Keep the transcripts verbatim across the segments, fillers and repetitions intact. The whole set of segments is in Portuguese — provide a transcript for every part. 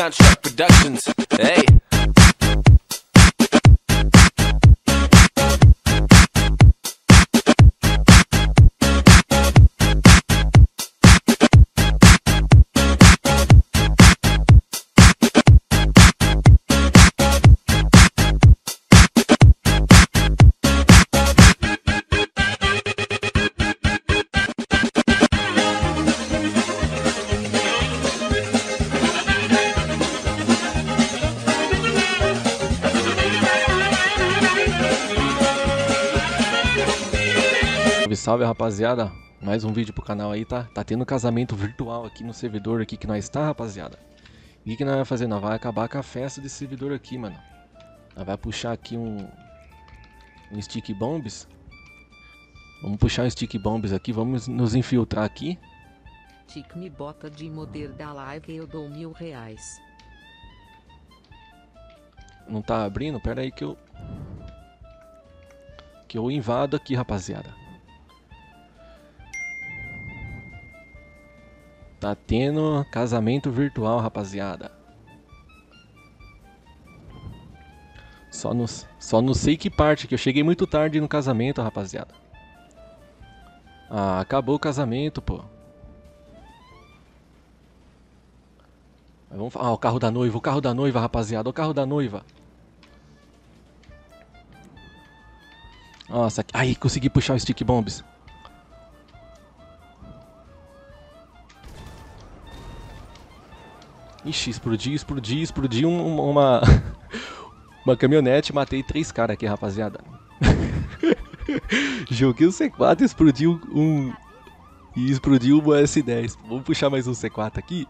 Construct Productions. Hey. Salve, salve, rapaziada, mais um vídeo pro canal aí, tá? Tá tendo casamento virtual aqui no servidor aqui que nós está, rapaziada. E o que, que nós vamos fazer? Nós vamos acabar com a festa desse servidor aqui, mano. Nós vamos puxar aqui um, um stick bombs. Vamos puxar um stick bombs aqui, vamos nos infiltrar aqui. Tic me bota de moder da like, eu dou mil reais. Não tá abrindo? Pera aí que eu... Que eu invado aqui, rapaziada. Tá tendo casamento virtual, rapaziada. Só não, só não sei que parte, que eu cheguei muito tarde no casamento, rapaziada. Ah, acabou o casamento, pô. Mas vamos, ah, o carro da noiva, o carro da noiva, rapaziada, o carro da noiva. Nossa, aí consegui puxar o stick bombs. Ixi, explodi, explodi, explodi um, uma uma caminhonete, matei três caras aqui, rapaziada. Joguei o C quatro, explodiu um e explodiu um S dez. Vamos puxar mais um C quatro aqui.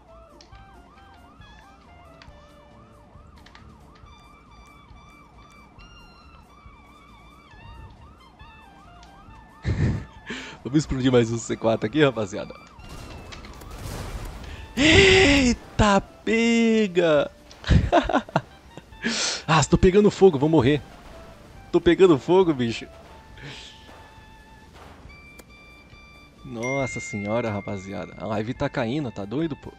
Vamos explodir mais um C quatro aqui, rapaziada. Eita, pega! Ah, tô pegando fogo, vou morrer. Tô pegando fogo, bicho. Nossa senhora, rapaziada. A live tá caindo, tá doido, pô?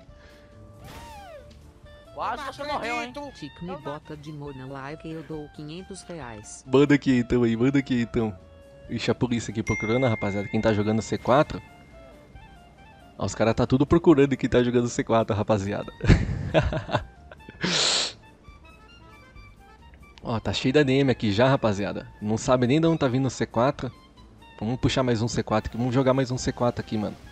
Quase você morreu, hein? Tic me bota de moder na like, eu dou quinhentos reais. Manda aqui então aí, manda aqui então. Ixi, a polícia aqui procurando, rapaziada. Quem tá jogando C quatro? Ó, os caras tá tudo procurando quem tá jogando C quatro, rapaziada. Ó, tá cheio da D M aqui já, rapaziada. Não sabe nem de onde tá vindo o C quatro. Vamos puxar mais um C quatro aqui. Vamos jogar mais um C quatro aqui, mano.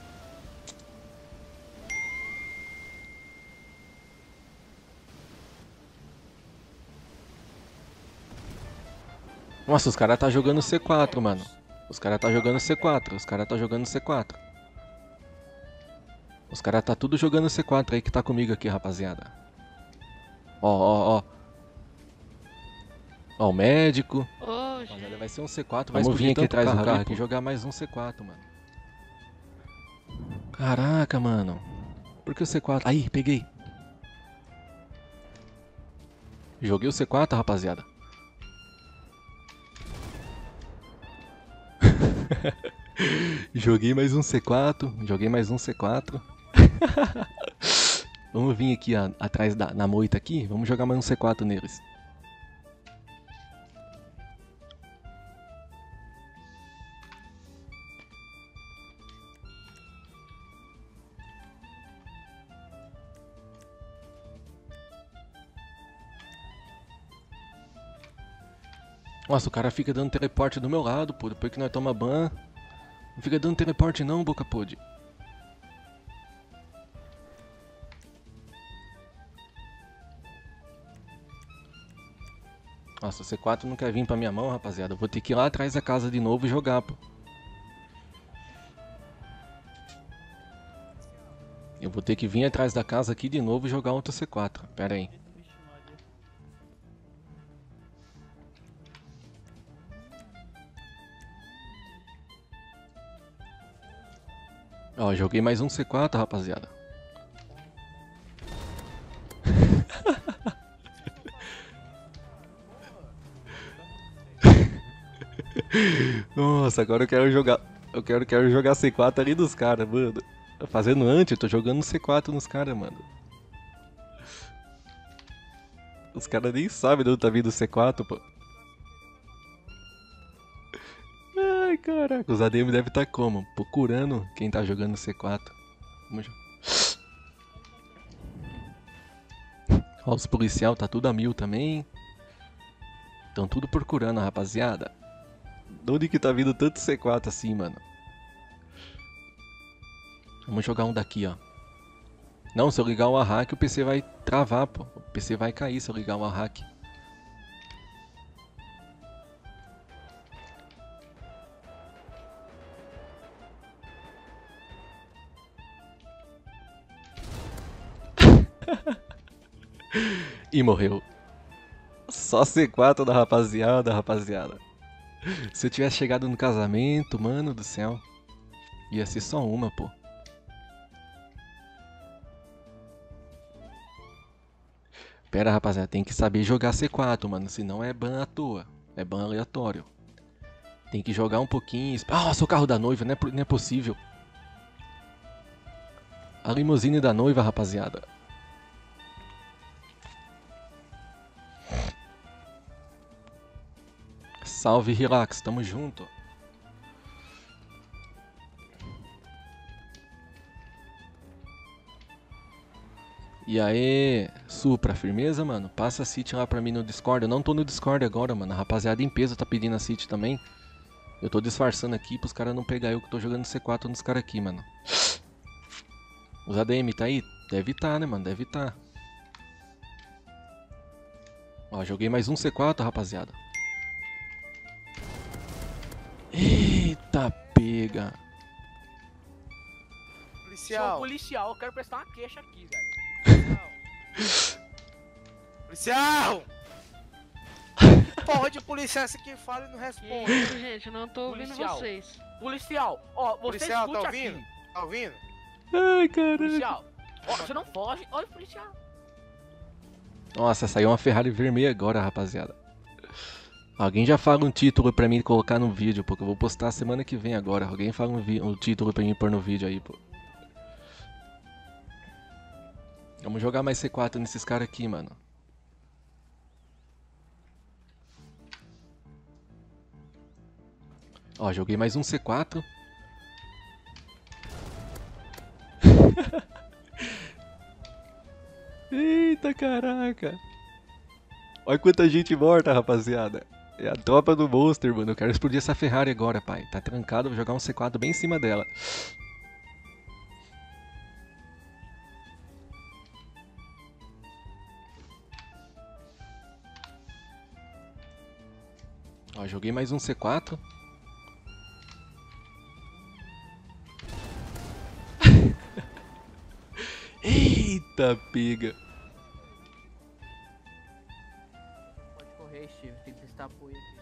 Nossa, os caras tá jogando C quatro, mano. Os caras tá jogando C quatro. Os caras tá jogando C quatro. Os caras tá tudo jogando C quatro aí que tá comigo aqui, rapaziada. Ó, ó, ó. Ó, o médico. Olha, vai ser um C quatro. Vamos vir aqui atrás do carro aqui e jogar mais um C quatro, mano. Caraca, mano. Por que o C quatro? Aí, peguei. Joguei o C quatro, rapaziada. Joguei mais um C quatro. Joguei mais um C quatro. Vamos vir aqui ó, atrás da na moita aqui. Vamos jogar mais um C quatro neles. Nossa, o cara fica dando teleporte do meu lado, pô. Depois que nós toma ban. Não fica dando teleporte não, boca pode. Nossa, o C quatro não quer vir pra minha mão, rapaziada. Eu vou ter que ir lá atrás da casa de novo e jogar, pô. Eu vou ter que vir atrás da casa aqui de novo e jogar outro C quatro. Pera aí. Ó, joguei mais um C quatro, rapaziada. Nossa, agora eu quero jogar. Eu quero, quero jogar C quatro ali dos caras, mano. Fazendo antes, eu tô jogando C quatro nos caras, mano. Os caras nem sabem de onde tá vindo o C quatro, pô. Ai, caraca. Os A D M devem estar como? Procurando quem tá jogando C quatro. Vamos jo- Ó, os policial tá tudo a mil também. Tão tudo procurando, rapaziada. De onde que tá vindo tanto C quatro assim, mano? Vamos jogar um daqui, ó. Não, se eu ligar o hack, o P C vai travar, pô. O P C vai cair se eu ligar o hack. E morreu. Só C quatro da rapaziada, rapaziada. Se eu tivesse chegado no casamento, mano do céu. Ia ser só uma, pô. Pera, rapaziada, tem que saber jogar C quatro, mano. Senão é ban à toa. É ban aleatório. Tem que jogar um pouquinho. Ah, sou o carro da noiva, não é, não é possível. A limusine da noiva, rapaziada. Salve, relax, tamo junto. E aí, Supra, firmeza, mano? Passa a City lá pra mim no Discord. Eu não tô no Discord agora, mano. A rapaziada em peso tá pedindo a City também. Eu tô disfarçando aqui pros caras não pegar eu que tô jogando C quatro nos caras aqui, mano. Os A D M tá aí? Deve tá, né, mano? Deve tá. Ó, joguei mais um C quatro, rapaziada. Eita, pega. Policial. Sou policial, eu quero prestar uma queixa aqui, velho. Policial! Porra de policial esse que fala e não Que responde. isso, gente, eu não tô ouvindo Policial. vocês. Policial, ó, você Policial, escute tá ouvindo? aqui. Tá ouvindo? Ai, caralho. Policial, ó, você não foge. Olha o policial. Nossa, saiu uma Ferrari vermelha agora, rapaziada. Alguém já fala um título pra mim colocar no vídeo, porque eu vou postar semana que vem agora. Alguém fala um, vi- um título pra mim pôr no vídeo aí, pô. Vamos jogar mais C quatro nesses caras aqui, mano. Ó, joguei mais um C quatro. Eita, caraca. Olha quanta gente morta, rapaziada. É a tropa do Monster, mano. Eu quero explodir essa Ferrari agora, pai. Tá trancado, vou jogar um C quatro bem em cima dela. Ó, joguei mais um C quatro. Eita, pega. Pode correr, Steve, tem que testar apoio aqui.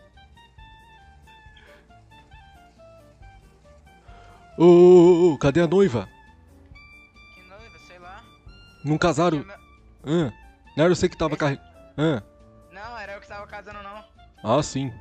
Ô, ô, ô, cadê a noiva? Que noiva, sei lá. Não casaram? Que no- Hã? Não era você que tava carregando. Hã? Não, era eu que tava casando não. Ah, sim.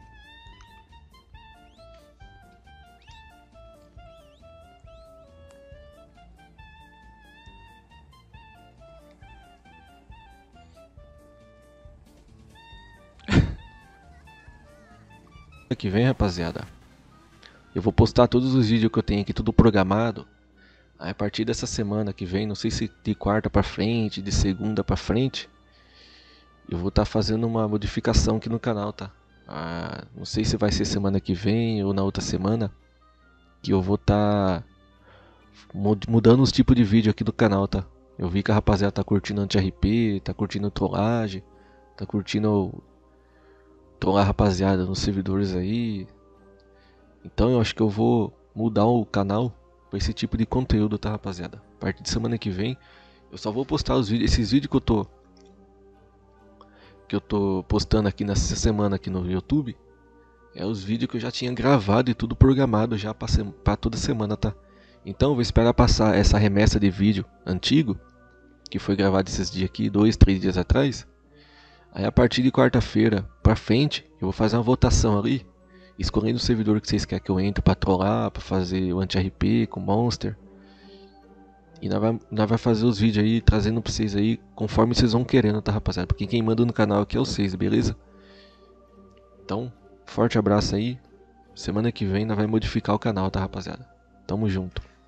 Que vem, rapaziada, eu vou postar todos os vídeos que eu tenho aqui, tudo programado. Aí, a partir dessa semana que vem, não sei se de quarta pra frente, de segunda pra frente, eu vou estar fazendo uma modificação aqui no canal, tá? Ah, não sei se vai ser semana que vem ou na outra semana, que eu vou estar mudando os tipos de vídeo aqui do canal, tá? Eu vi que a rapaziada tá curtindo anti-R P, tá curtindo trollagem, tá curtindo trollar a rapaziada nos servidores aí. Então eu acho que eu vou mudar o canal pra esse tipo de conteúdo, tá, rapaziada? A partir de semana que vem eu só vou postar os vídeos, esses vídeos que eu tô que eu tô postando aqui nessa semana aqui no YouTube. É os vídeos que eu já tinha gravado e tudo programado já pra, se, pra toda semana, tá? Então eu vou esperar passar essa remessa de vídeo antigo, que foi gravado esses dias aqui, dois, três dias atrás. Aí a partir de quarta-feira pra frente, eu vou fazer uma votação ali, escolhendo o servidor que vocês querem que eu entre pra trollar, pra fazer o anti-R P com Monster. E nós vai, nós vai fazer os vídeos aí, trazendo pra vocês aí, conforme vocês vão querendo, tá, rapaziada? Porque quem manda no canal aqui é vocês, beleza? Então, forte abraço aí. Semana que vem nós vai modificar o canal, tá, rapaziada? Tamo junto.